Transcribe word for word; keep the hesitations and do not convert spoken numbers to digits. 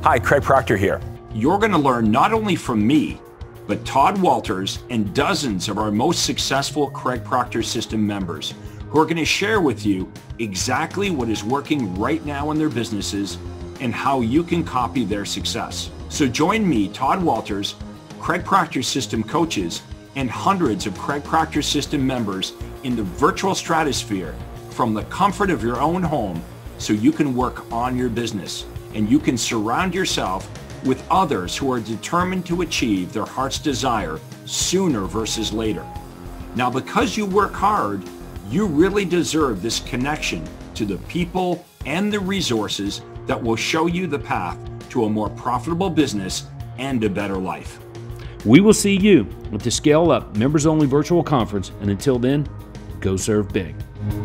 Hi, Craig Proctor here. You're going to learn not only from me, but Todd Walters and dozens of our most successful Craig Proctor System members who are going to share with you exactly what is working right now in their businesses and how you can copy their success. So join me, Todd Walters, Craig Proctor System coaches, and hundreds of Craig Proctor System members in the virtual stratosphere from the comfort of your own home so you can work on your business and you can surround yourself with others who are determined to achieve their heart's desire sooner versus later. Now, because you work hard, you really deserve this connection to the people and the resources that will show you the path to a more profitable business and a better life. We will see you at the Scale Up Members Only Virtual Conference, and until then, go serve big.